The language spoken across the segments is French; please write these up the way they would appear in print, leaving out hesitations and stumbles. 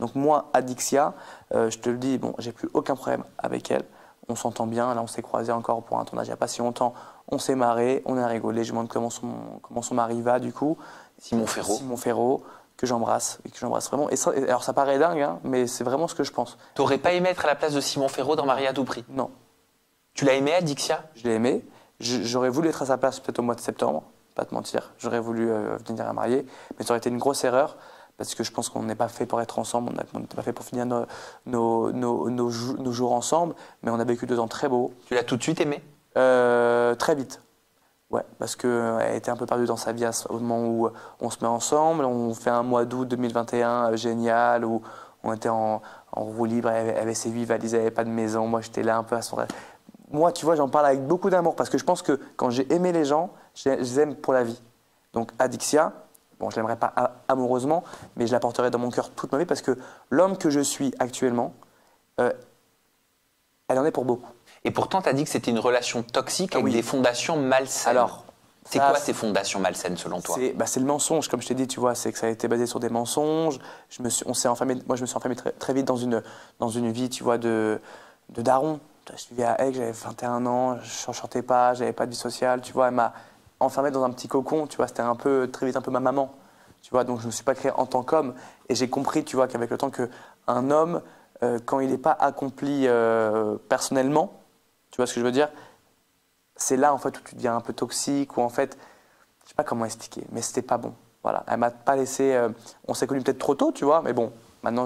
Donc moi, Adixia, je te le dis, bon, j'ai plus aucun problème avec elle. On s'entend bien. Là, on s'est croisés encore pour un tournage il n'y a pas si longtemps. On s'est marré, on a rigolé. Je me demande comment son mari va, du coup. Simon Ferraud. Simon Ferraud, que j'embrasse vraiment. Alors, ça paraît dingue, hein, mais c'est vraiment ce que je pense. T'aurais pas aimé être à la place de Simon Ferraud dans Marie à tout prix? Non. Tu l'as aimé, Adixia? Je l'ai aimé. J'aurais voulu être à sa place peut-être au mois de septembre, pas te mentir. J'aurais voulu venir à marier, mais ça aurait été une grosse erreur. Parce que je pense qu'on n'est pas fait pour être ensemble, on n'est pas fait pour finir nos jours ensemble, mais on a vécu 2 ans très beaux. Tu l'as tout de suite aimé? Très vite. Ouais, parce qu'elle était un peu perdue dans sa vie au moment où on se met ensemble. On fait un mois d'août 2021 génial, où on était en roue libre, elle avait ses 8 valises, elle n'avait pas de maison. Moi, j'étais là un peu à son rêve. Moi, tu vois, j'en parle avec beaucoup d'amour, parce que je pense que quand j'ai aimé les gens, je les aime pour la vie. Donc, Adixia, bon, je ne l'aimerais pas amoureusement, mais je la porterai dans mon cœur toute ma vie, parce que l'homme que je suis actuellement, elle en est pour beaucoup. Et pourtant, tu as dit que c'était une relation toxique avec des fondations malsaines. Alors, c'est quoi ces fondations malsaines selon toi? C'est le mensonge, comme je t'ai dit, tu vois, c'est que ça a été basé sur des mensonges. On s'est enfermé, moi, je me suis enfermé très vite dans une vie, tu vois, de daron. Je vivais à Aix, j'avais 21 ans, je ne sortais pas, j'avais pas de vie sociale, tu vois, elle m'a enfermé dans un petit cocon, tu vois, c'était très vite un peu ma maman, tu vois, donc je ne me suis pas créé en tant qu'homme. Et j'ai compris, tu vois, qu'avec le temps, qu'un homme, quand il n'est pas accompli personnellement, tu vois ce que je veux dire, c'est là en fait où tu deviens un peu toxique, ou en fait, je sais pas comment expliquer, mais c'était pas bon. Voilà, elle m'a pas laissé. On s'est connus peut-être trop tôt, tu vois, mais bon, maintenant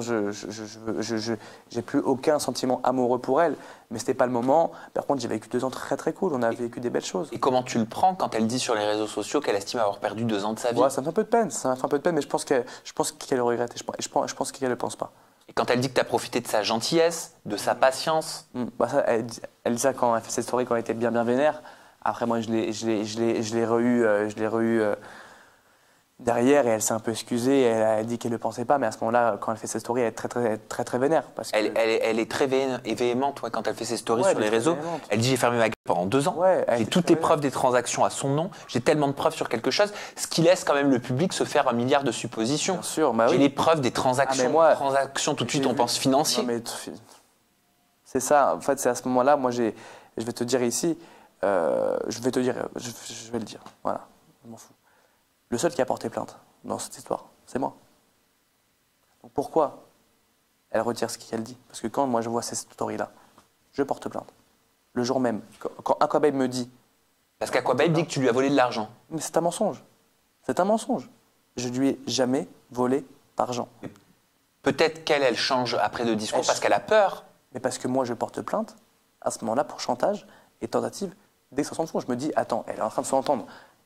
j'ai plus aucun sentiment amoureux pour elle, mais c'était pas le moment. Par contre, j'ai vécu 2 ans très très cool, on a vécu des belles choses. Et comment tu le prends quand elle dit sur les réseaux sociaux qu'elle estime avoir perdu 2 ans de sa vie? Ouais, ça me fait un peu de peine, mais je pense qu'elle le regrette, et je pense qu'elle le pense pas. Et quand elle dit que tu as profité de sa gentillesse, de sa patience? Ça, elle dit ça quand elle fait ses stories, quand elle était bien vénère. Après, moi, je l'ai re-eu derrière, et elle s'est un peu excusée. Elle a dit qu'elle ne le pensait pas, mais à ce moment-là, quand elle fait ses stories, elle est très vénère. Parce que... elle est très véhémente quand elle fait ses stories sur les réseaux. Véhémente. Elle dit: j'ai fermé ma gueule pendant 2 ans. Ouais, j'ai toutes les preuves des transactions à son nom. J'ai tellement de preuves sur quelque chose, ce qui laisse quand même le public se faire 1 milliard de suppositions. Bien sûr, bah j'ai oui. les preuves des transactions. Transactions, tout de suite, on pense financier. Non, mais c'est ça. En fait, c'est à ce moment-là, moi, je vais te dire ici, je vais le dire. Voilà, je m'en fous. Le seul qui a porté plainte dans cette histoire, c'est moi. Donc pourquoi elle retire ce qu'elle dit? Parce que quand moi je vois ces stories-là, je porte plainte. Le jour même, quand Aquababe me dit... Parce qu'Aquababe dit que tu lui as volé de l'argent. Mais c'est un mensonge. C'est un mensonge. Je lui ai jamais volé d'argent. Peut-être qu'elle change après de discours parce qu'elle a peur. Mais parce que moi je porte plainte, à ce moment-là, pour chantage et tentative d'extorsion de fonds. Je me dis, attends, elle est en train de se entendre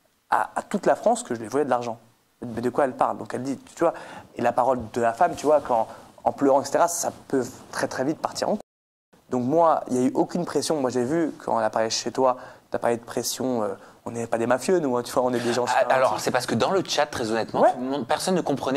à toute la France que je lui ai volé de l'argent. Mais de quoi elle parle? Donc elle dit, tu vois, et la parole de la femme, tu vois, quand, en pleurant, etc., ça peut très vite partir en couille. Donc moi, il n'y a eu aucune pression. Moi, j'ai vu, quand elle a parlé chez toi, tu as parlé de pression, on n'est pas des mafieux, nous, hein, tu vois, on est des gens... Alors, c'est parce que dans le chat, très honnêtement, personne ne comprenait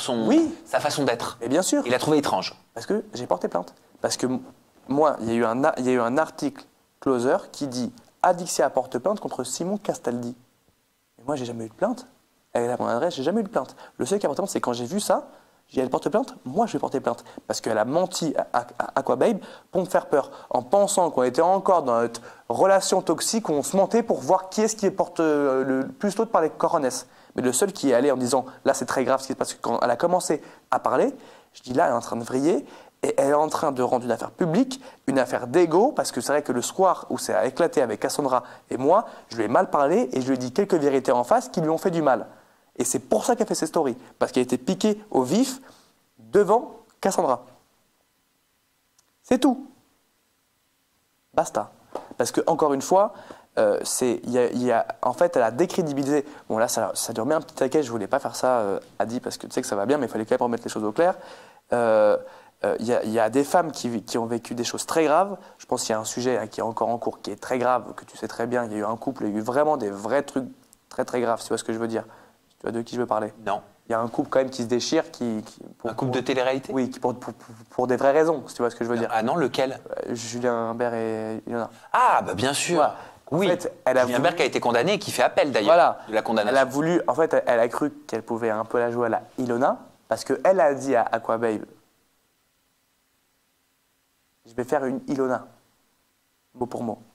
sa façon d'être. Et bien sûr. Il l'a trouvé étrange. Parce que j'ai porté plainte. Parce que moi, il y a eu un article Closer qui dit « Adixia porte plainte contre Simon Castaldi ». Et moi, j'ai jamais eu de plainte. Elle a mon adresse, j'ai jamais eu de plainte. Le seul qui a porté plainte, c'est quand j'ai vu ça, j'ai dit, elle porte plainte, moi je vais porter plainte. Parce qu'elle a menti à Aquababe pour me faire peur, en pensant qu'on était encore dans notre relation toxique, où on se mentait pour voir qui est-ce qui porte le plus l'autre par les coronesses. Mais le seul qui est allé en disant, là c'est très grave ce qui se passe, quand elle a commencé à parler, je dis là, elle est en train de vriller, et elle est en train de rendre une affaire publique, une affaire d'ego, parce que c'est vrai que le soir où ça a éclaté avec Cassandra et moi, je lui ai mal parlé et je lui ai dit quelques vérités en face qui lui ont fait du mal. Et c'est pour ça qu'elle fait ses stories, parce qu'elle a été piquée au vif devant Cassandra. C'est tout. Basta. Parce que encore une fois, en fait, elle a décrédibilisé. Bon là, ça lui remet un petit taquet. Je voulais pas faire ça, Adi, parce que tu sais que ça va bien, mais il fallait quand même remettre les choses au clair. Il y a des femmes qui ont vécu des choses très graves. Je pense qu'il y a un sujet qui est encore en cours, qui est très grave, que tu sais très bien. Il y a eu un couple, il y a eu vraiment des vrais trucs très graves. Tu vois ce que je veux dire? Tu vois de qui je veux parler? Non. Il y a un couple quand même qui se déchire. Un couple de télé-réalité? Oui, pour des vraies raisons, si tu vois ce que je veux dire. Ah non, lequel? Julien Imbert et Ilona. Ah, bah bien sûr. Voilà. Oui, en fait, Julien Imbert qui a été condamné et qui fait appel d'ailleurs de la condamnation. Elle a cru qu'elle pouvait un peu la jouer à la Ilona, parce qu'elle a dit à Aquababe Je vais faire une Ilona, mot pour mot.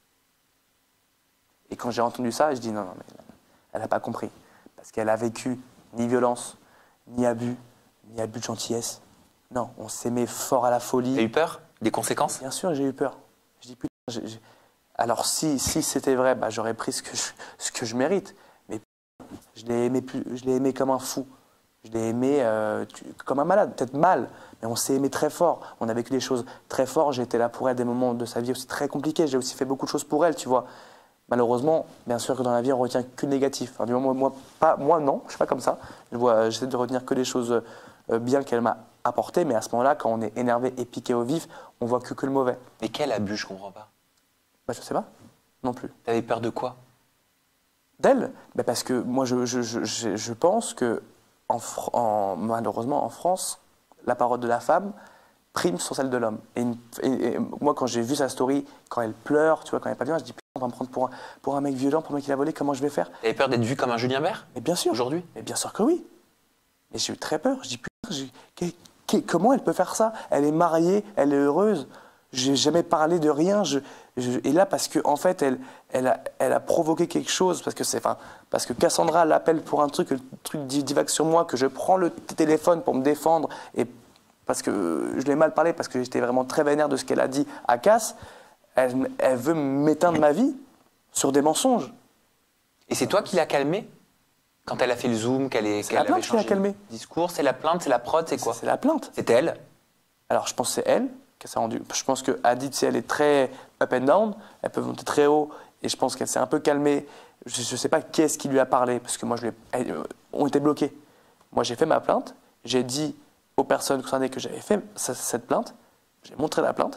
Et quand j'ai entendu ça, je dis non, mais elle n'a pas compris. Parce qu'elle a vécu ni violence, ni abus de gentillesse. Non, on s'aimait fort à la folie. T'as eu peur des conséquences? Bien sûr, j'ai eu peur. Je dis putain, alors si c'était vrai, bah, j'aurais pris ce que je mérite. Mais je l'ai aimé comme un fou. Je l'ai aimé comme un malade, peut-être mal, mais on s'est aimé très fort. On a vécu des choses très fortes. J'ai été là pour elle des moments de sa vie aussi très compliqués. J'ai aussi fait beaucoup de choses pour elle, tu vois. Malheureusement, bien sûr que dans la vie, on retient que le négatif. Enfin, du moment, moi, non, je ne suis pas comme ça. J'essaie de retenir que les choses bien qu'elle m'a apportées, mais à ce moment-là, quand on est énervé et piqué au vif, on voit que le mauvais. Mais quel abus, je comprends pas. Bah, je sais pas, non plus. T'avais peur de quoi? D'elle, bah, parce que moi, je pense que malheureusement, en France, la parole de la femme prime sur celle de l'homme. Et moi, quand j'ai vu sa story, quand elle pleure, tu vois, quand elle n'est pas bien, je dis, putain, on va me prendre pour un mec violent, pour un mec qui l'a volé, comment je vais faire? T'avais peur d'être vu comme un Julien Bert? Mais bien sûr. Aujourd'hui? Mais bien sûr que oui. Mais j'ai eu très peur. Je dis, putain, comment elle peut faire ça? Elle est mariée, elle est heureuse. J'ai jamais parlé de rien. Et là, parce qu'en fait, elle a provoqué quelque chose, parce que Cassandra l'appelle pour un truc, le truc divague sur moi, que je prends le téléphone pour me défendre, et parce que je l'ai mal parlé, parce que j'étais vraiment très vénère de ce qu'elle a dit à Cass, elle veut m'éteindre ma vie sur des mensonges. Et c'est toi qui l'as calmée? Quand elle a fait le zoom, qu'elle avait plainte qui l'a calmée. le discours, c'est la plainte, c'est la prod, c'est quoi? C'est la plainte. C'est elle? Alors, je pense que c'est elle qui s'est rendue. Je pense que Hadid, si elle est très up and down, elle peut monter très haut, et je pense qu'elle s'est un peu calmée. Je ne sais pas qui est-ce qui lui a parlé, parce que moi, on était bloqués. Moi, j'ai fait ma plainte, j'ai dit aux personnes concernées que j'avais fait cette plainte, j'ai montré la plainte.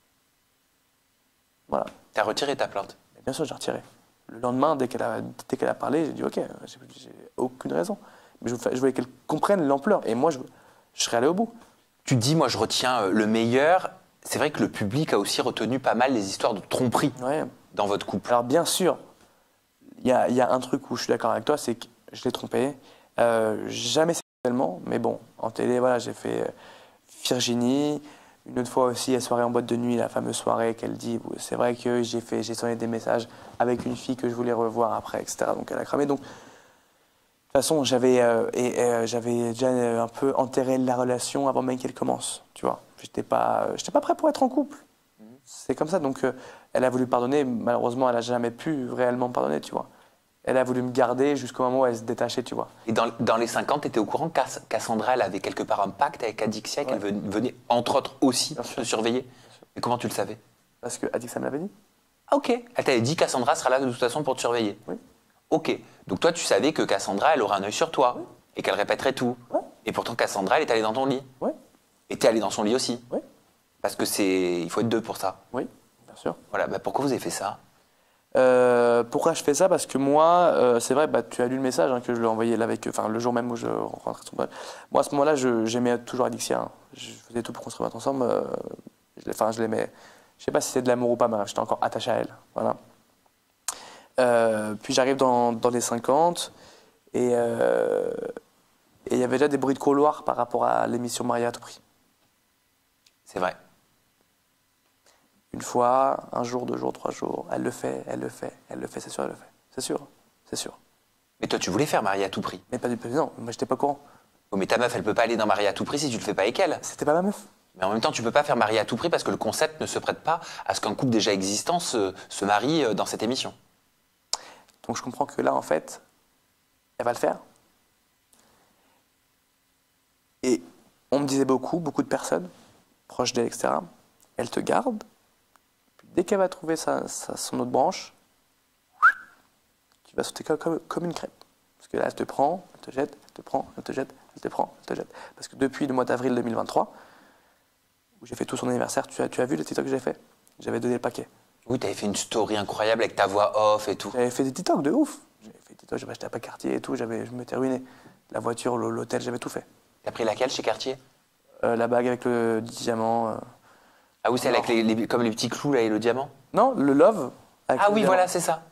Voilà. T'as retiré ta plainte? Et bien sûr, j'ai retiré. Le lendemain, dès qu'elle a parlé, j'ai dit ok, j'ai aucune raison. Mais je voulais qu'elle comprenne l'ampleur, et moi, je serais allé au bout. Tu dis, moi je retiens le meilleur. C'est vrai que le public a aussi retenu pas mal les histoires de tromperie dans votre couple. Alors bien sûr, il y a un truc où je suis d'accord avec toi, c'est que je l'ai trompé. Jamais sexuellement, mais bon, en télé, voilà, j'ai fait Virginie. Une autre fois aussi, la soirée en boîte de nuit, la fameuse soirée qu'elle dit. C'est vrai que j'ai sonné des messages avec une fille que je voulais revoir après, etc. Donc elle a cramé. Donc, de toute façon, j'avais déjà un peu enterré la relation avant même qu'elle commence, tu vois. J'étais pas prêt pour être en couple. C'est comme ça. Donc, elle a voulu pardonner. Malheureusement, elle n'a jamais pu réellement pardonner, tu vois. Elle a voulu me garder jusqu'au moment où elle se détachait, tu vois. Et dans les 50, tu étais au courant que Cassandra, elle avait quelque part un pacte avec Adixia, qu'elle venait, entre autres, aussi te surveiller. Et comment tu le savais? Parce que Adixia me l'avait dit. Ah, ok. Elle t'avait dit Cassandra sera là de toute façon pour te surveiller. Oui. Ok. Donc toi, tu savais que Cassandra, elle aurait un œil sur toi et qu'elle répéterait tout. Ouais. Et pourtant, Cassandra, elle est allée dans ton lit. Oui. Et t'es allé dans son lit aussi. Oui. Parce que il faut être deux pour ça. Oui, bien sûr. Voilà. Bah, pourquoi vous avez fait ça? Pourquoi je fais ça? Parce que moi, c'est vrai, tu as lu le message que je lui ai envoyé là le jour même où je rentrais son pote. Moi, à ce moment-là, j'aimais toujours Adixia. Je faisais tout pour qu'on se remette ensemble. Je l'aimais. Je sais pas si c'est de l'amour ou pas, mais j'étais encore attaché à elle. Voilà. Puis j'arrive dans les 50 et il y avait déjà des bruits de couloir par rapport à l'émission Maria à tout prix. C'est vrai. Une fois, un jour, 2 jours, 3 jours, elle le fait, c'est sûr, elle le fait. C'est sûr. Mais toi, tu voulais faire Marie à tout prix. Mais pas du non, moi j'étais pas au courant. Oh, mais ta meuf, elle peut pas aller dans Marie à tout prix si tu le fais pas avec elle. C'était pas ma meuf. Mais en même temps, tu peux pas faire Marie à tout prix parce que le concept ne se prête pas à ce qu'un couple déjà existant se marie dans cette émission. Donc je comprends que là, en fait, elle va le faire. Et on me disait beaucoup de personnes, proches d'elle, etc., elle te garde. Puis dès qu'elle va trouver son autre branche, tu vas sauter comme une crêpe. Parce que là, elle te prend, elle te jette, elle te prend, elle te jette, elle te prend, elle te jette. Parce que depuis le mois d'avril 2023, où j'ai fait tout son anniversaire, tu as vu le TikTok que j'ai fait? J'avais donné le paquet. Oui, t'avais fait une story incroyable avec ta voix off et tout. J'avais fait des TikTok de ouf. J'avais acheté à pas Cartier et tout, je m'étais ruiné. La voiture, l'hôtel, j'avais tout fait. T'as pris laquelle chez Cartier? La bague avec le diamant. Ah oui, c'est avec comme les petits clous là et le diamant? Non, le love. Ah oui, voilà, c'est ça.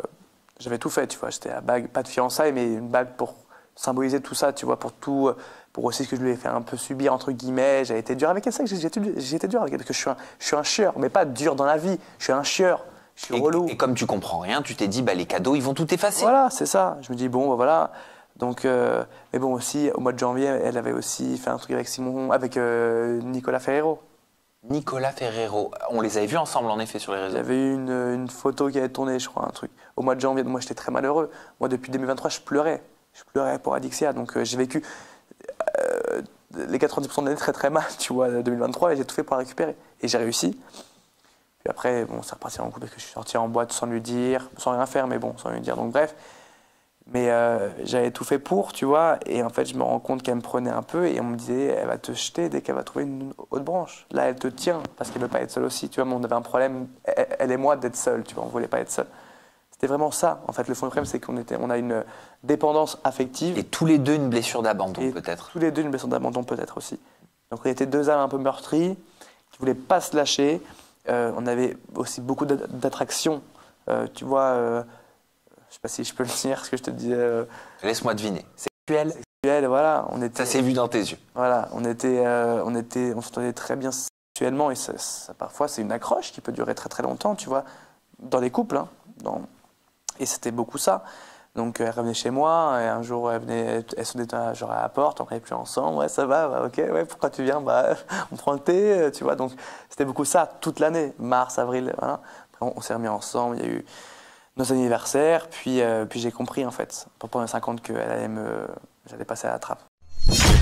J'avais tout fait, tu vois. J'étais à bague, pas de fiançailles, mais une bague pour symboliser tout ça, tu vois, pour pour aussi ce que je lui ai fait un peu subir, entre guillemets. J'ai été dur avec elle, c'est ça que j'ai été dur avec elle, parce que je suis un chieur, mais pas dur dans la vie, je suis un chieur, je suis relou. Et comme tu comprends rien, tu t'es dit, bah, les cadeaux, ils vont tout effacer. Voilà, c'est ça. Je me dis, bon, bah, voilà. Donc, mais bon, aussi, au mois de janvier, elle avait aussi fait un truc avec Nicolas Ferrero. Nicolas Ferrero, on les avait vus ensemble en effet sur les réseaux. Il y avait eu une photo qui avait tourné, je crois, un truc. Au mois de janvier, moi j'étais très malheureux. Moi depuis 2023, je pleurais. Je pleurais pour Adixia. Donc j'ai vécu les 90% de l'année très très mal, tu vois, 2023, et j'ai tout fait pour la récupérer. Et j'ai réussi. Puis après, bon, ça repartit en couple parce que je suis sorti en boîte sans lui dire, sans rien faire, mais bon, sans lui dire. Donc bref. Mais j'avais tout fait pour, tu vois, et en fait, je me rends compte qu'elle me prenait un peu et on me disait, elle va te jeter dès qu'elle va trouver une autre branche. Là, elle te tient parce qu'elle ne veut pas être seule aussi, tu vois. Mais on avait un problème, elle et moi, d'être seuls, tu vois, on ne voulait pas être seuls. C'était vraiment ça, en fait. Le fond du problème, c'est on a une dépendance affective. Et tous les deux une blessure d'abandon, peut-être. Tous les deux une blessure d'abandon, peut-être aussi. Donc, on était deux âmes un peu meurtries, qui ne voulaient pas se lâcher. On avait aussi beaucoup d'attraction, tu vois. Je sais pas si je peux le dire, ce que je te disais. Laisse-moi deviner. Sexuel. Sexuel, voilà. Ça s'est vu dans tes yeux. Voilà, on s'entendait très bien sexuellement et parfois c'est une accroche qui peut durer très très longtemps, tu vois, dans les couples. Hein, et c'était beaucoup ça. Donc elle revenait chez moi et un jour elle sonnait genre à la porte, on n'est plus ensemble, ouais ça va, bah, ok, ouais pourquoi tu viens, bah on prend le thé, tu vois. Donc c'était beaucoup ça toute l'année, mars, avril, voilà. Après on s'est remis ensemble, il y a eu nos anniversaires, puis j'ai compris en fait, pendant les 50 que j'allais passer à la trappe.